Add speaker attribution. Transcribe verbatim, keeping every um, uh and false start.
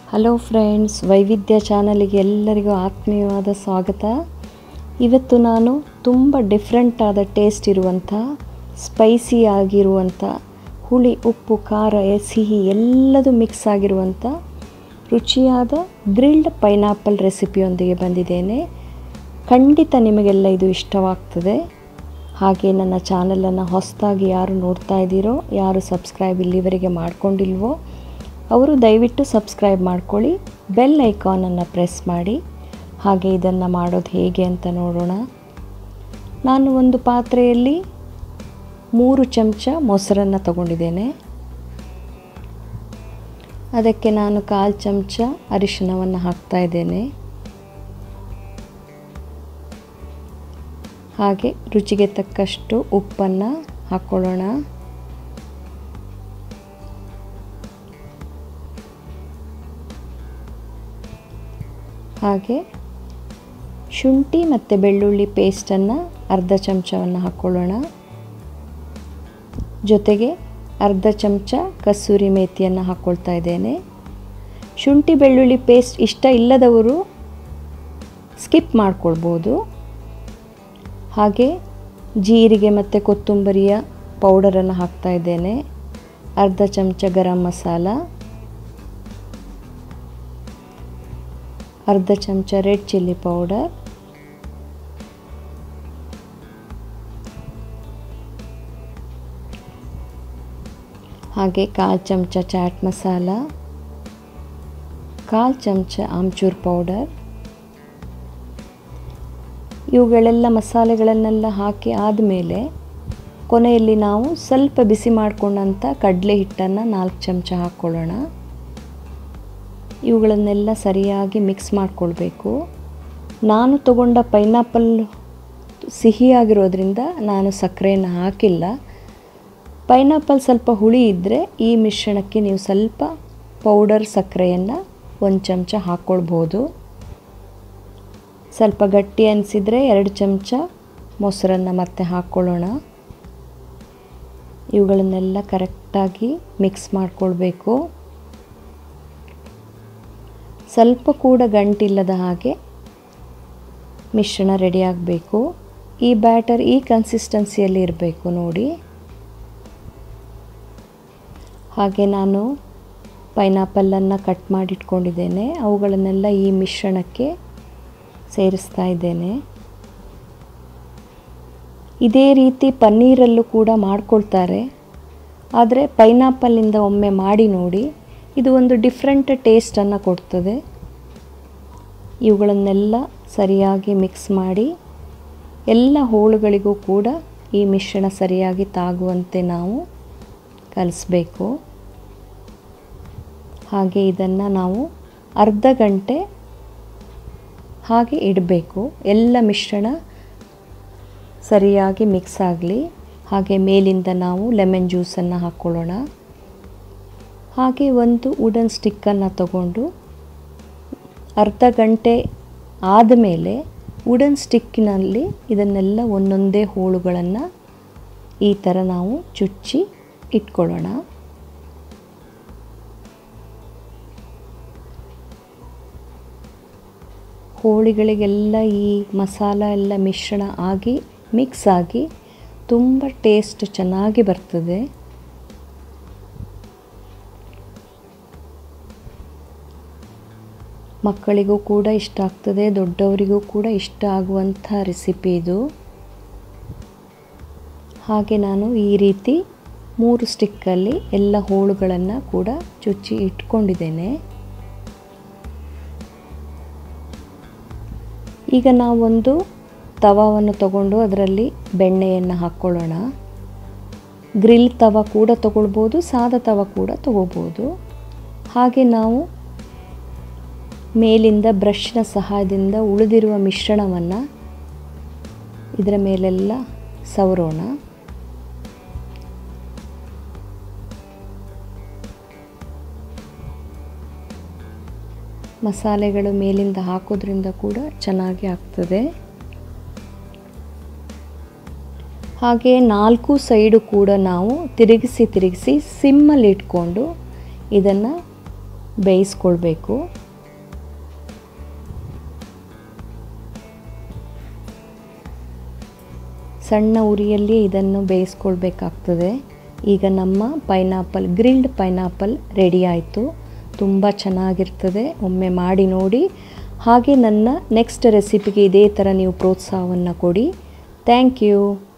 Speaker 1: Hello friends, ವೈವಿಧ್ಯ ಚಾನಲಿಗೆ ಎಲ್ಲರಿಗೂ ಆತ್ಮೀಯವಾದ ಸ್ವಾಗತ. ಇವತ್ತು ನಾನು ತುಂಬ ಡಿಫ್ರೆಂಟ್ ಆದ ಟೇಸ್ಟ್ ಇರುವಂಥ, ಸ್ಪೈಸಿ ಆಗಿರುವಂಥ, ಹುಳಿ ಉಪ್ಪು ಖಾರ ಸಿಹಿ ಎಲ್ಲದೂ ಮಿಕ್ಸ್ ಆಗಿರುವಂಥ ರುಚಿಯಾದ ಗ್ರಿಲ್ಡ್ ಪೈನಾಪಲ್ ರೆಸಿಪಿಯೊಂದಿಗೆ ಬಂದಿದ್ದೇನೆ. ಖಂಡಿತ ನಿಮಗೆಲ್ಲ ಇದು ಇಷ್ಟವಾಗ್ತದೆ. ಹಾಗೆ ನನ್ನ ಚಾನಲನ್ನು ಹೊಸದಾಗಿ ಯಾರು ನೋಡ್ತಾ ಇದ್ದೀರೋ, ಯಾರು ಸಬ್ಸ್ಕ್ರೈಬ್ ಇಲ್ಲಿವರೆಗೆ ಮಾಡ್ಕೊಂಡಿಲ್ವೋ ಅವರು ದಯವಿಟ್ಟು ಸಬ್ಸ್ಕ್ರೈಬ್ ಮಾಡ್ಕೊಳ್ಳಿ, ಬೆಲ್ ಐಕಾನನ್ನು ಪ್ರೆಸ್ ಮಾಡಿ. ಹಾಗೆ ಇದನ್ನು ಮಾಡೋದು ಹೇಗೆ ಅಂತ ನೋಡೋಣ. ನಾನು ಒಂದು ಪಾತ್ರೆಯಲ್ಲಿ ಮೂರು ಚಮಚ ಮೊಸರನ್ನು ತಗೊಂಡಿದ್ದೇನೆ. ಅದಕ್ಕೆ ನಾನು ಕಾಲು ಚಮಚ ಅರಿಶಿನವನ್ನು ಹಾಕ್ತಾ ಇದ್ದೇನೆ. ಹಾಗೆ ರುಚಿಗೆ ತಕ್ಕಷ್ಟು ಉಪ್ಪನ್ನು ಹಾಕ್ಕೊಳ್ಳೋಣ. ಹಾಗೆ ಶುಂಠಿ ಮತ್ತು ಬೆಳ್ಳುಳ್ಳಿ ಪೇಸ್ಟನ್ನು ಅರ್ಧ ಚಮಚವನ್ನು ಹಾಕ್ಕೊಳ್ಳೋಣ. ಜೊತೆಗೆ ಅರ್ಧ ಚಮಚ ಕಸೂರಿ ಮೇಥಿಯನ್ನು ಹಾಕ್ಕೊಳ್ತಾ ಇದ್ದೇನೆ. ಶುಂಠಿ ಬೆಳ್ಳುಳ್ಳಿ ಪೇಸ್ಟ್ ಇಷ್ಟ ಇಲ್ಲದವರು ಸ್ಕಿಪ್ ಮಾಡ್ಕೊಳ್ಬೋದು. ಹಾಗೆ ಜೀರಿಗೆ ಮತ್ತು ಕೊತ್ತಂಬರಿಯ ಪೌಡರನ್ನು ಹಾಕ್ತಾ ಇದ್ದೇನೆ. ಅರ್ಧ ಚಮಚ ಗರಂ ಮಸಾಲ, ಅರ್ಧ ಚಮಚ ರೆಡ್ ಚಿಲ್ಲಿ ಪೌಡರ್, ಹಾಗೆ ಕಾಲು ಚಮಚ ಚಾಟ್ ಮಸಾಲ, ಕಾಲು ಚಮಚ ಆಮ್ಚೂರ್ ಪೌಡರ್. ಇವುಗಳೆಲ್ಲ ಮಸಾಲೆಗಳನ್ನೆಲ್ಲ ಹಾಕಿ ಆದಮೇಲೆ ಕೊನೆಯಲ್ಲಿ ನಾವು ಸ್ವಲ್ಪ ಬಿಸಿ ಮಾಡಿಕೊಂಡಂಥ ಕಡಲೆ ಹಿಟ್ಟನ್ನು ನಾಲ್ಕು ಚಮಚ ಹಾಕ್ಕೊಳ್ಳೋಣ. ಇವುಗಳನ್ನೆಲ್ಲ ಸರಿಯಾಗಿ ಮಿಕ್ಸ್ ಮಾಡಿಕೊಳ್ಬೇಕು. ನಾನು ತಗೊಂಡ ಪೈನಾಪಲ್ ಸಿಹಿಯಾಗಿರೋದ್ರಿಂದ ನಾನು ಸಕ್ಕರೆಯನ್ನು ಹಾಕಿಲ್ಲ. ಪೈನಾಪಲ್ ಸ್ವಲ್ಪ ಹುಳಿ ಇದ್ದರೆ ಈ ಮಿಶ್ರಣಕ್ಕೆ ನೀವು ಸ್ವಲ್ಪ ಪೌಡರ್ ಸಕ್ಕರೆಯನ್ನು ಒಂದು ಚಮಚ ಹಾಕ್ಕೊಳ್ಬೋದು. ಸ್ವಲ್ಪ ಗಟ್ಟಿ ಅನಿಸಿದರೆ ಎರಡು ಚಮಚ ಮೊಸರನ್ನು ಮತ್ತೆ ಹಾಕ್ಕೊಳ್ಳೋಣ. ಇವುಗಳನ್ನೆಲ್ಲ ಕರೆಕ್ಟಾಗಿ ಮಿಕ್ಸ್ ಮಾಡಿಕೊಳ್ಬೇಕು. ಸ್ವಲ್ಪ ಕೂಡ ಗಂಟಿಲ್ಲದ ಹಾಗೆ ಮಿಶ್ರಣ ರೆಡಿಯಾಗಬೇಕು. ಈ ಬ್ಯಾಟರ್ ಈ ಕನ್ಸಿಸ್ಟೆನ್ಸಿಯಲ್ಲಿ ಇರಬೇಕು ನೋಡಿ. ಹಾಗೆ ನಾನು ಪೈನಾಪಲನ್ನು ಕಟ್ ಮಾಡಿಟ್ಕೊಂಡಿದ್ದೇನೆ. ಅವುಗಳನ್ನೆಲ್ಲ ಈ ಮಿಶ್ರಣಕ್ಕೆ ಸೇರಿಸ್ತಾ ಇದ್ದೇನೆ. ಇದೇ ರೀತಿ ಪನ್ನೀರಲ್ಲೂ ಕೂಡ ಮಾಡ್ಕೊಳ್ತಾರೆ, ಆದರೆ ಪೈನಾಪಲಿಂದ ಒಮ್ಮೆ ಮಾಡಿ ನೋಡಿ, ಇದು ಒಂದು ಡಿಫ್ರೆಂಟ್ ಟೇಸ್ಟನ್ನು ಕೊಡ್ತದೆ. ಇವುಗಳನ್ನೆಲ್ಲ ಸರಿಯಾಗಿ ಮಿಕ್ಸ್ ಮಾಡಿ ಎಲ್ಲ ಹೋಳುಗಳಿಗೂ ಕೂಡ ಈ ಮಿಶ್ರಣ ಸರಿಯಾಗಿ ತಾಗುವಂತೆ ನಾವು ಕಲಿಸ್ಬೇಕು. ಹಾಗೆ ಇದನ್ನು ನಾವು ಅರ್ಧ ಗಂಟೆ ಹಾಗೆ ಇಡಬೇಕು. ಎಲ್ಲ ಮಿಶ್ರಣ ಸರಿಯಾಗಿ ಮಿಕ್ಸ್ ಆಗಲಿ. ಹಾಗೆ ಮೇಲಿಂದ ನಾವು ಲೆಮನ್ ಜ್ಯೂಸನ್ನು ಹಾಕ್ಕೊಳ್ಳೋಣ. ಹಾಗೆ ಒಂದು ವುಡನ್ ಸ್ಟಿಕ್ಕನ್ನು ತಗೊಂಡು ಅರ್ಧ ಗಂಟೆ ಆದಮೇಲೆ ವುಡನ್ ಸ್ಟಿಕ್ಕಿನಲ್ಲಿ ಇದನ್ನೆಲ್ಲ ಒಂದೊಂದೇ ಹೋಳುಗಳನ್ನು ಈ ಥರ ನಾವು ಚುಚ್ಚಿ ಇಟ್ಕೊಳ್ಳೋಣ. ಹೋಳಿಗಳಿಗೆಲ್ಲ ಈ ಮಸಾಲ ಎಲ್ಲ ಮಿಶ್ರಣ ಆಗಿ ಮಿಕ್ಸ್ ಆಗಿ ತುಂಬ ಟೇಸ್ಟ್ ಚೆನ್ನಾಗಿ ಬರ್ತದೆ. ಮಕ್ಕಳಿಗೂ ಕೂಡ ಇಷ್ಟ ಆಗ್ತದೆ, ದೊಡ್ಡವರಿಗೂ ಕೂಡ ಇಷ್ಟ ಆಗುವಂಥ ರೆಸಿಪಿ ಇದು. ಹಾಗೆ ನಾನು ಈ ರೀತಿ ಮೂರು ಸ್ಟಿಕ್ಕಲ್ಲಿ ಎಲ್ಲ ಹೋಳುಗಳನ್ನು ಕೂಡ ಚುಚ್ಚಿ ಇಟ್ಕೊಂಡಿದ್ದೇನೆ. ಈಗ ನಾವೊಂದು ತವಾವನ್ನು ತಗೊಂಡು ಅದರಲ್ಲಿ ಬೆಣ್ಣೆಯನ್ನು ಹಾಕ್ಕೊಳ್ಳೋಣ. ಗ್ರಿಲ್ ತವ ಕೂಡ ತಗೊಳ್ಬೋದು, ಸಾದಾ ತವ ಕೂಡ ತಗೋಬೋದು. ಹಾಗೆ ನಾವು ಮೇಲಿಂದ ಬ್ರಷ್ನ ಸಹಾಯದಿಂದ ಉಳಿದಿರುವ ಮಿಶ್ರಣವನ್ನು ಇದರ ಮೇಲೆಲ್ಲ ಸವರೋಣ. ಮಸಾಲೆಗಳು ಮೇಲಿಂದ ಹಾಕೋದ್ರಿಂದ ಕೂಡ ಚೆನ್ನಾಗಿ ಆಗ್ತದೆ. ಹಾಗೆ ನಾಲ್ಕು ಸೈಡು ಕೂಡ ನಾವು ತಿರುಗಿಸಿ ತಿರುಗಿಸಿ ಸಿಮ್ಮಲ್ಲಿ ಇಟ್ಕೊಂಡು ಇದನ್ನು ಬೇಯಿಸ್ಕೊಳ್ಬೇಕು. ಸಣ್ಣ ಉರಿಯಲ್ಲಿ ಇದನ್ನು ಬೇಯಿಸ್ಕೊಳ್ಬೇಕಾಗ್ತದೆ. ಈಗ ನಮ್ಮ ಪೈನಾಪಲ್ ಗ್ರಿಲ್ಡ್ ಪೈನಾಪಲ್ ರೆಡಿ ಆಯಿತು. ತುಂಬ ಚೆನ್ನಾಗಿರ್ತದೆ. ಒಮ್ಮೆ ಮಾಡಿ ನೋಡಿ. ಹಾಗೆ ನನ್ನ ನೆಕ್ಸ್ಟ್ ರೆಸಿಪಿಗೆ ಇದೇ ಥರ ನೀವು ಪ್ರೋತ್ಸಾಹವನ್ನು ಕೊಡಿ. Thank you.